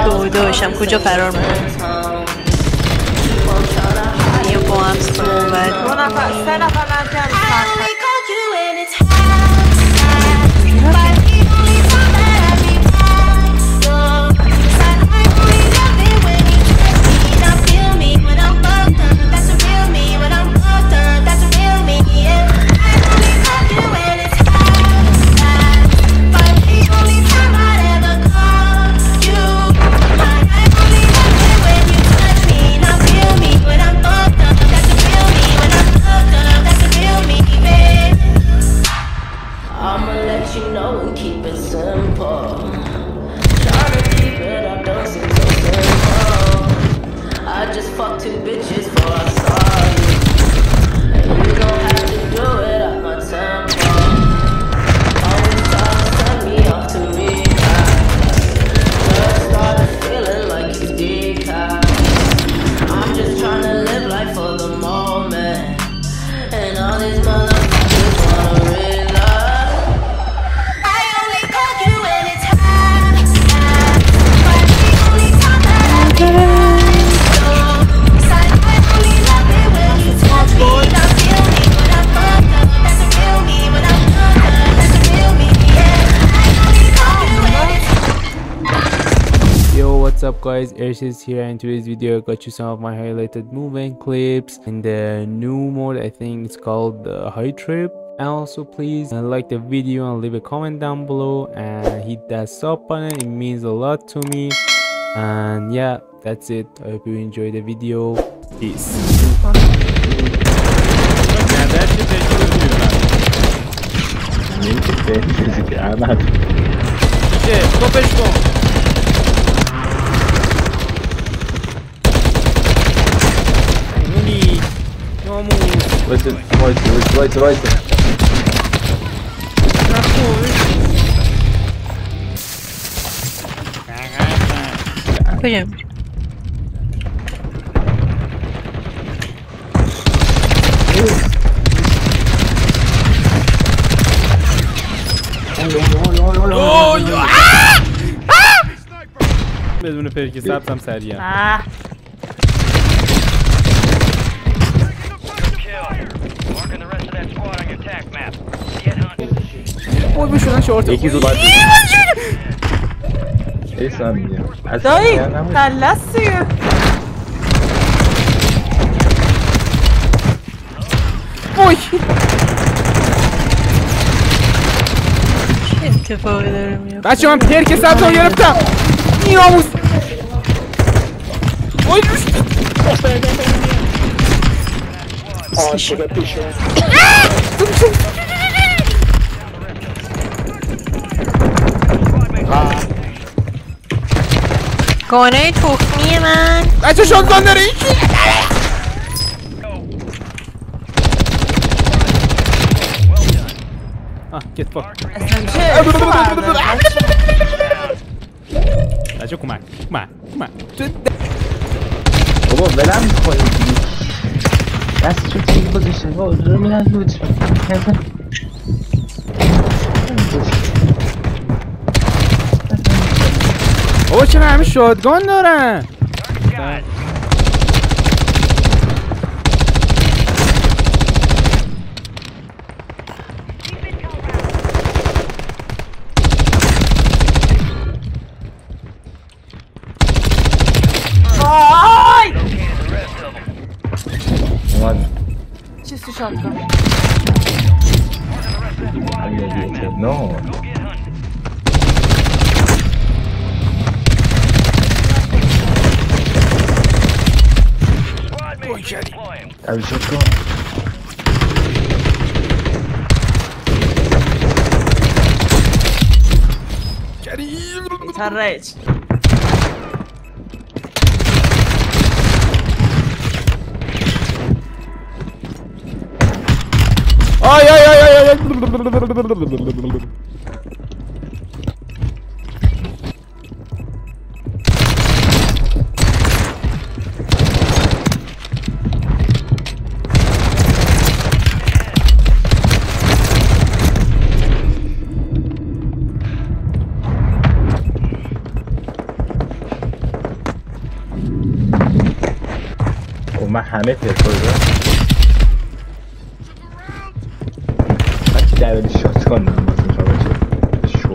داشتم کجا فرار میکنم یه با هم صحبت 2 نفر 3 نفر What's up guys, ERIS is here, and in today's video I got you some of my highlighted movement clips in the new mode. I think it's called the high trip. And also please like the video and leave a comment down below and hit that sub button, it means a lot to me. And yeah, that's it. I hope you enjoy the video. Peace. Давайте. Пойдем. بدون پرکی سبزم سریعا. بود بشونن شورت یکی زود ایسا میگم دایی خلصی وای چه اتفاقی داره میفته بچه من پرک سبزم گرفتم نیاموز وای گانه تخمی من بچه شانزان داره این چیه get fucked بچه کمک بابا ولم میکنی دست تو تیک بازشه بابا رو میدن لوت بابا چرا همه شادگان دارن چیز تو شاتگان نه Abi shotgun. ترج ay من همه پرپل دارم. بچه دولی شات کنم بازم شما بچه شو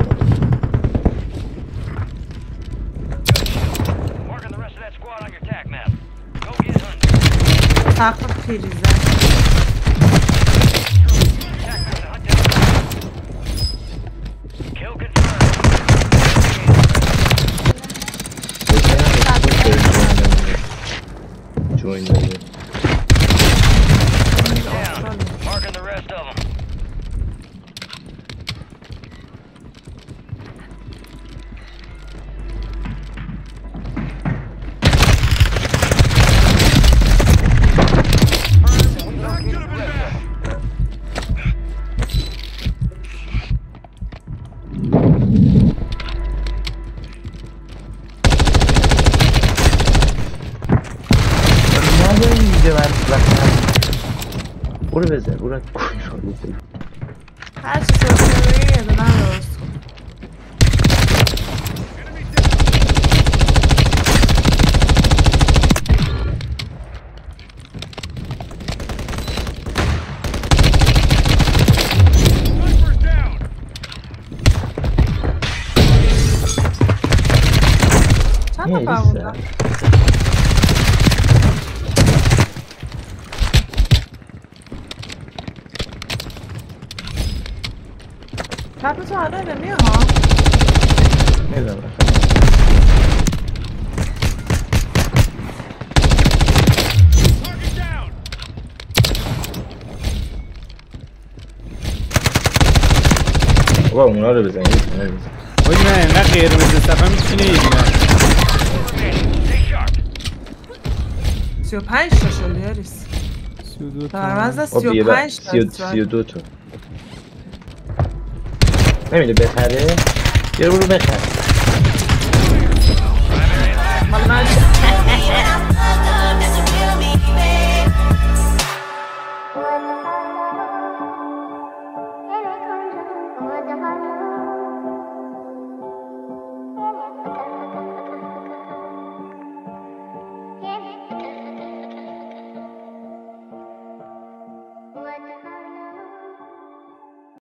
سقف پریزن join them. Marking the rest of them. برو بزن برو کنشان بزن هر چی سرسروی یه دونه هم درست کن چند نفر بودن؟ چپ تو حالا نمیه ها؟ نمیدونم بابا اونا رو بزن باید نه اینقدر قرمز صفحه میتونه ایدونم 35 تا شد یاریس 32 تا برمز 35 تا 32 تا نمیده بخره یه رو بخره مال من